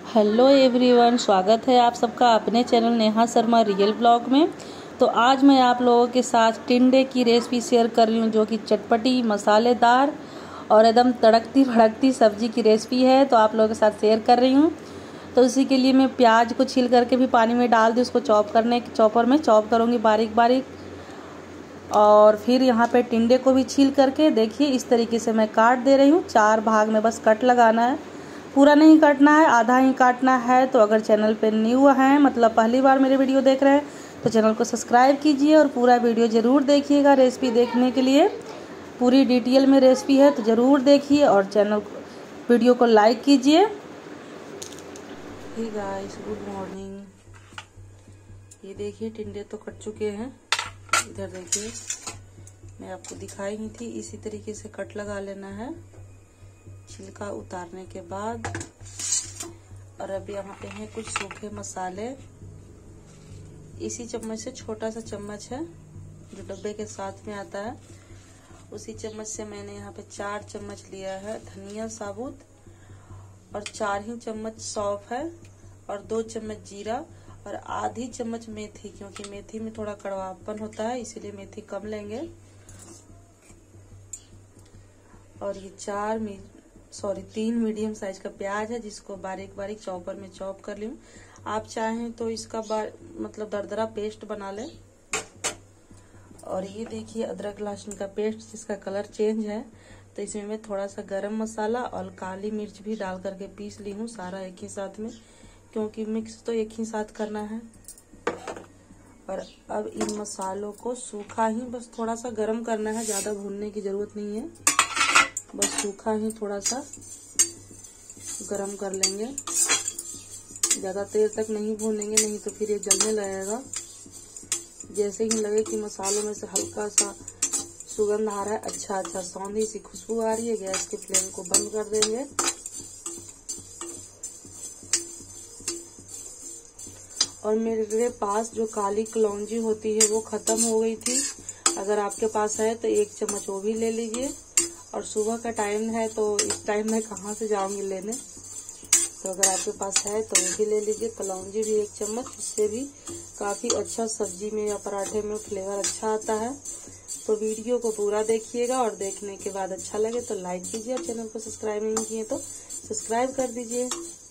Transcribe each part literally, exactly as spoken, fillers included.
Hello everyone, स्वागत है आप सबका अपने channel Neha Sharma real blog में। तो आज मैं आप लोगों के साथ टिंडे की रेसिपी शेयर कर रही हूँ, जो कि चटपटी, मसालेदार और एकदम तड़कती भड़कती सब्जी की रेसिपी है। तो आप लोगों के साथ शेयर कर रही हूँ। तो इसी के लिए मैं प्याज को छील करके भी पानी में डाल दी, उसको चॉप करने चॉपर में चॉप करूँगी बारीक बारीक। और फिर यहाँ पे टिंडे को भी छील करके देखिए इस तरीके से मैं काट दे रही हूँ। चार भाग में बस कट लगाना है, पूरा नहीं काटना है, आधा ही काटना है। तो अगर चैनल पे न्यू हैं, मतलब पहली बार मेरे वीडियो देख रहे हैं, तो चैनल को सब्सक्राइब कीजिए और पूरा वीडियो ज़रूर देखिएगा। रेसिपी देखने के लिए पूरी डिटेल में रेसिपी है, तो ज़रूर देखिए और चैनल वीडियो को लाइक कीजिए। Hey guys, good morning. ये देखिए टिंडे तो कट चुके हैं। इधर देखिए, मैं आपको दिखाई नहीं थी, इसी तरीके से कट लगा लेना है छिलका उतारने के बाद। और अब यहाँ पे हैं कुछ सूखे मसाले। इसी चम्मच से, छोटा सा चम्मच है जो डब्बे के साथ में आता है, उसी चम्मच से मैंने यहाँ पे चार चम्मच लिया है धनिया साबुत, और चार ही चम्मच सौंफ है, और दो चम्मच जीरा, और आधी चम्मच मेथी, क्योंकि मेथी में थोड़ा कड़वापन होता है इसीलिए मेथी कम लेंगे। और ये चार सॉरी तीन मीडियम साइज का प्याज है, जिसको बारीक बारीक चॉपर में चॉप कर लूं। आप चाहें तो इसका मतलब दरदरा पेस्ट बना लें। और ये देखिए अदरक लहसुन का पेस्ट, जिसका कलर चेंज है, तो इसमें मैं थोड़ा सा गरम मसाला और काली मिर्च भी डाल करके पीस ली हूँ, सारा एक ही साथ में, क्योंकि मिक्स तो एक ही साथ करना है। और अब इन मसालों को सूखा ही बस थोड़ा सा गरम करना है, ज्यादा भूनने की जरूरत नहीं है, बस सूखा ही थोड़ा सा गरम कर लेंगे। ज्यादा देर तक नहीं भूनेंगे, नहीं तो फिर ये जलने लगेगा। जैसे ही लगे कि मसालों में से हल्का सा सुगंध आ रहा है, अच्छा अच्छा सौंधी सी खुशबू आ रही है, गैस के फ्लेम को बंद कर देंगे। और मेरे पास जो काली कलौंजी होती है वो खत्म हो गई थी। अगर आपके पास है तो एक चम्मच वो भी ले लीजिए। और सुबह का टाइम है, तो इस टाइम मैं कहाँ से जाऊंगी लेने, तो अगर आपके पास है तो वो भी ले लीजिए। कलौंजी भी एक चम्मच, उससे भी काफी अच्छा सब्जी में या पराठे में फ्लेवर अच्छा आता है। तो वीडियो को पूरा देखिएगा, और देखने के बाद अच्छा लगे तो लाइक कीजिए, और चैनल को सब्सक्राइब नहीं किए तो सब्सक्राइब कर दीजिए।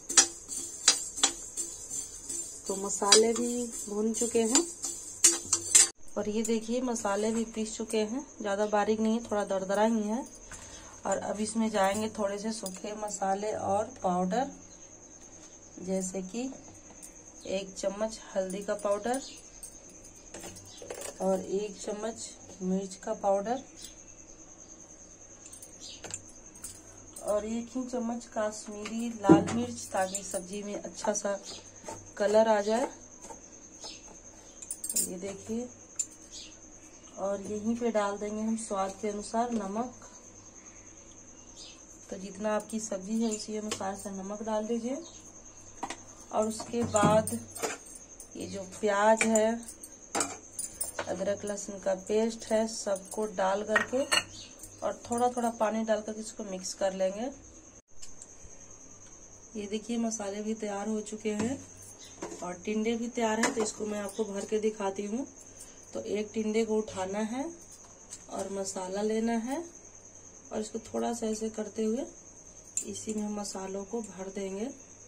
तो मसाले भी भून चुके हैं, और ये देखिए मसाले भी पीस चुके हैं, ज्यादा बारीक नहीं है, थोड़ा दरदरा ही है। और अब इसमें जाएंगे थोड़े से सूखे मसाले और पाउडर, जैसे कि एक चम्मच हल्दी का पाउडर, और एक चम्मच मिर्च का पाउडर, और एक ही चम्मच काश्मीरी लाल मिर्च, ताकि सब्जी में अच्छा सा कलर आ जाए। ये देखिए, और यहीं पे डाल देंगे हम स्वाद के अनुसार नमक। तो जितना आपकी सब्जी है उसी अनुसार से नमक डाल दीजिए। और उसके बाद ये जो प्याज है, अदरक लहसुन का पेस्ट है, सबको डाल करके और थोड़ा थोड़ा पानी डाल करके इसको मिक्स कर लेंगे। ये देखिए मसाले भी तैयार हो चुके हैं और टिंडे भी तैयार है। तो इसको मैं आपको भर के दिखाती हूँ। तो एक टिंडे को उठाना है और मसाला लेना है, और इसको थोड़ा सा ऐसे करते हुए इसी में हम मसालों को भर देंगे।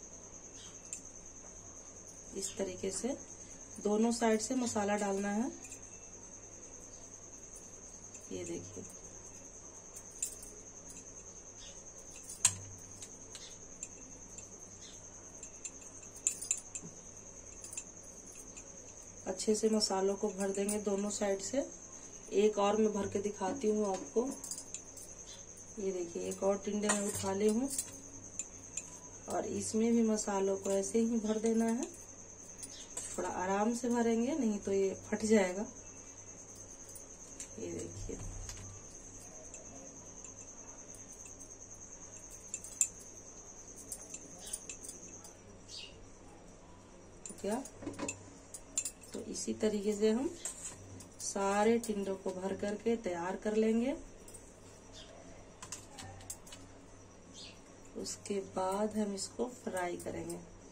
इस तरीके से दोनों साइड से मसाला डालना है। ये देखिए, अच्छे से मसालों को भर देंगे दोनों साइड से। एक और मैं भर के दिखाती हूँ आपको। ये देखिए, एक और टिंडे में उठा ली हूँ, और इसमें भी मसालों को ऐसे ही भर देना है। थोड़ा आराम से भरेंगे, नहीं तो ये फट जाएगा। ये देखिए, क्या तो इसी तरीके से हम सारे टिंडों को भर करके तैयार कर लेंगे। उसके बाद हम इसको फ्राई करेंगे।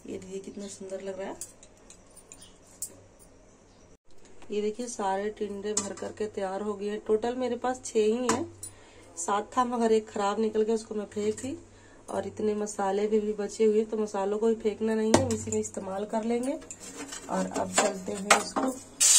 ये देखिए कितना सुंदर लग रहा है। ये देखिए सारे टिंडे भर करके तैयार हो गए हैं। टोटल मेरे पास छह ही है, सात था मगर एक खराब निकल गया, उसको मैं फेंक दी। और इतने मसाले भी, भी बचे हुए, तो मसालों को भी फेंकना नहीं है, इसी में इस्तेमाल कर लेंगे। और अब चलते हैं इसको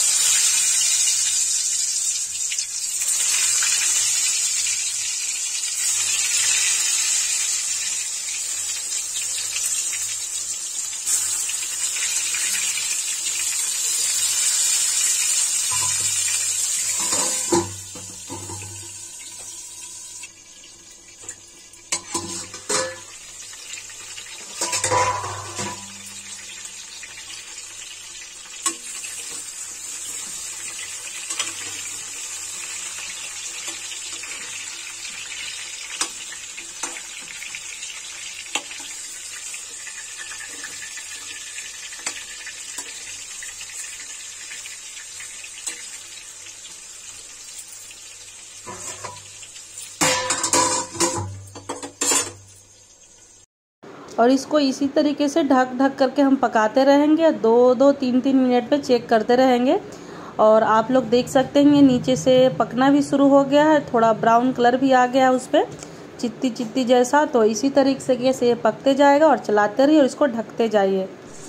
और इसको इसी तरीके से ढक ढक करके हम पकाते रहेंगे। दो दो तीन तीन मिनट पे चेक करते रहेंगे। और आप लोग देख सकते हैं ये नीचे से पकना भी शुरू हो गया है, थोड़ा ब्राउन कलर भी आ गया है उस पर, चित्ती चित्ती जैसा। तो इसी तरीके से ये पकते जाएगा और चलाते रहिए और इसको ढकते जाइए।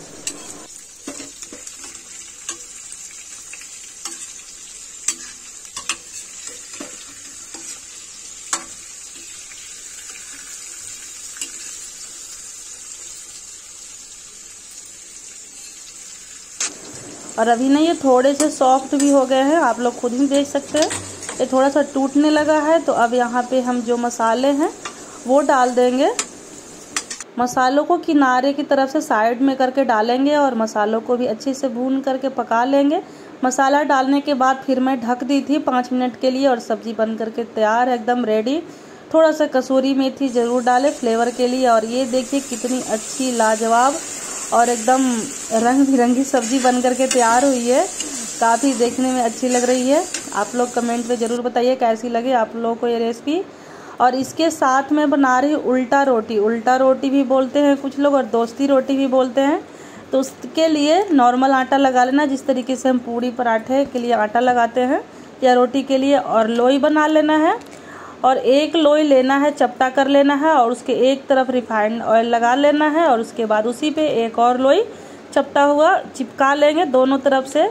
और अभी ना ये थोड़े से सॉफ्ट भी हो गए हैं, आप लोग खुद ही देख सकते हैं। ये थोड़ा सा टूटने लगा है। तो अब यहाँ पे हम जो मसाले हैं वो डाल देंगे। मसालों को किनारे की तरफ से साइड में करके डालेंगे और मसालों को भी अच्छे से भून करके पका लेंगे। मसाला डालने के बाद फिर मैं ढक दी थी पाँच मिनट के लिए और सब्जी बन करके तैयार है, एकदम रेडी। थोड़ा सा कसूरी मेथी ज़रूर डालें फ्लेवर के लिए। और ये देखिए कितनी अच्छी लाजवाब और एकदम रंग बिरंगी सब्जी बन करके तैयार हुई है। काफ़ी देखने में अच्छी लग रही है। आप लोग कमेंट में ज़रूर बताइए कैसी लगी आप लोगों को ये रेसिपी। और इसके साथ मैं बना रही हूँ उल्टा रोटी। उल्टा रोटी भी बोलते हैं कुछ लोग और दोस्ती रोटी भी बोलते हैं। तो उसके लिए नॉर्मल आटा लगा लेना, जिस तरीके से हम पूड़ी पराठे के लिए आटा लगाते हैं या रोटी के लिए। और लोई बना लेना है और एक लोई लेना है, चपटा कर लेना है और उसके एक तरफ रिफाइंड ऑयल लगा लेना है। और उसके बाद उसी पे एक और लोई चपटा हुआ चिपका लेंगे, दोनों तरफ से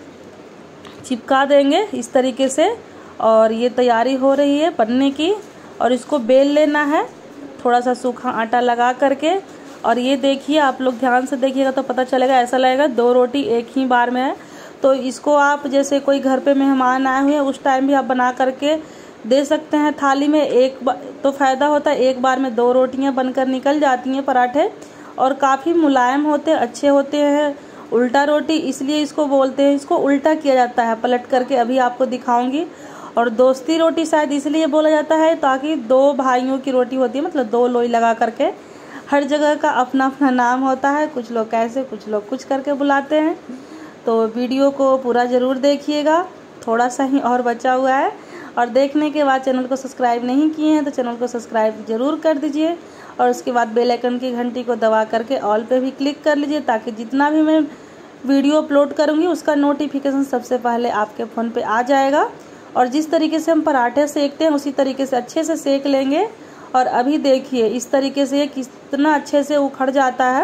चिपका देंगे इस तरीके से। और ये तैयारी हो रही है बनने की। और इसको बेल लेना है थोड़ा सा सूखा आटा लगा करके। और ये देखिए, आप लोग ध्यान से देखिएगा तो पता चलेगा, ऐसा लगेगा दो रोटी एक ही बार में है। तो इसको आप जैसे कोई घर पे मेहमान आए हुए हैं उस टाइम भी आप बना करके दे सकते हैं थाली में। एक तो फ़ायदा होता है, एक बार में दो रोटियां बनकर निकल जाती हैं पराठे। और काफ़ी मुलायम होते हैं, अच्छे होते हैं। उल्टा रोटी इसलिए इसको बोलते हैं, इसको उल्टा किया जाता है पलट करके, अभी आपको दिखाऊंगी। और दोस्ती रोटी शायद इसलिए बोला जाता है ताकि दो भाइयों की रोटी होती है, मतलब दो लोई लगा करके। हर जगह का अपना अपना नाम होता है, कुछ लोग कैसे कुछ लोग कुछ करके बुलाते हैं। तो वीडियो को पूरा ज़रूर देखिएगा, थोड़ा सा ही और बचा हुआ है। और देखने के बाद चैनल को सब्सक्राइब नहीं किए हैं तो चैनल को सब्सक्राइब जरूर कर दीजिए। और उसके बाद बेल आइकन की घंटी को दबा करके ऑल पे भी क्लिक कर लीजिए, ताकि जितना भी मैं वीडियो अपलोड करूँगी उसका नोटिफिकेशन सबसे पहले आपके फ़ोन पे आ जाएगा। और जिस तरीके से हम पराठे सेकते हैं उसी तरीके से अच्छे से सेक लेंगे। और अभी देखिए इस तरीके से कितना अच्छे से उखड़ जाता है।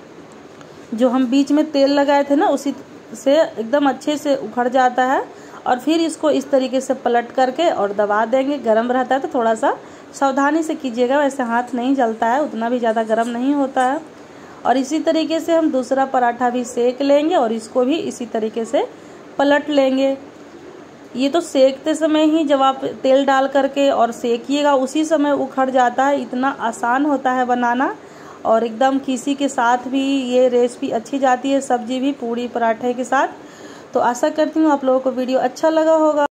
जो हम बीच में तेल लगाए थे ना उसी से एकदम अच्छे से उखड़ जाता है। और फिर इसको इस तरीके से पलट करके और दबा देंगे। गरम रहता है तो थोड़ा सा सावधानी से कीजिएगा, वैसे हाथ नहीं जलता है, उतना भी ज़्यादा गरम नहीं होता है। और इसी तरीके से हम दूसरा पराठा भी सेक लेंगे और इसको भी इसी तरीके से पलट लेंगे। ये तो सेकते समय ही जब आप तेल डाल करके और सेकिएगा उसी समय उखड़ जाता है, इतना आसान होता है बनाना। और एकदम किसी के साथ भी ये रेसिपी अच्छी जाती है, सब्जी भी पूड़ी पराठे के साथ। तो आशा करती हूँ आप लोगों को वीडियो अच्छा लगा होगा।